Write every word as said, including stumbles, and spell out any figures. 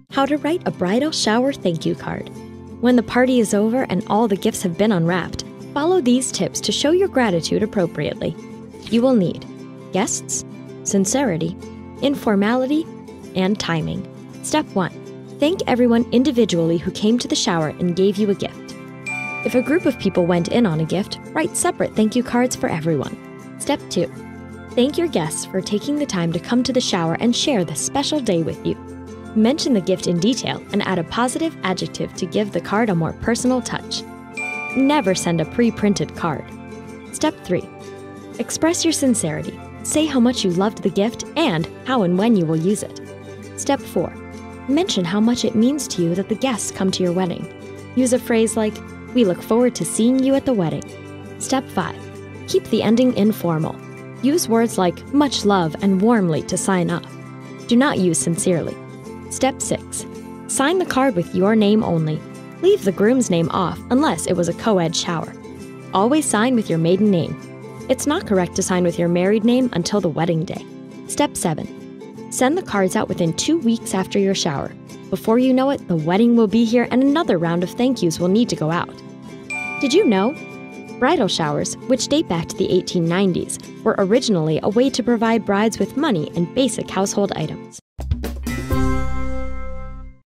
How to write a bridal shower thank you card. When the party is over and all the gifts have been unwrapped, follow these tips to show your gratitude appropriately. You will need guests, sincerity, informality, and timing. Step one. Thank everyone individually who came to the shower and gave you a gift. If a group of people went in on a gift, write separate thank you cards for everyone. Step two. Thank your guests for taking the time to come to the shower and share this special day with you. Mention the gift in detail and add a positive adjective to give the card a more personal touch. Never send a pre-printed card. Step three. Express your sincerity. Say how much you loved the gift and how and when you will use it. Step four. Mention how much it means to you that the guests come to your wedding. Use a phrase like, "We look forward to seeing you at the wedding." Step five. Keep the ending informal. Use words like much love and warmly to sign off. Do not use sincerely. Step six. Sign the card with your name only. Leave the groom's name off unless it was a co-ed shower. Always sign with your maiden name. It's not correct to sign with your married name until the wedding day. Step seven. Send the cards out within two weeks after your shower. Before you know it, the wedding will be here and another round of thank yous will need to go out. Did you know? Bridal showers, which date back to the eighteen nineties, were originally a way to provide brides with money and basic household items.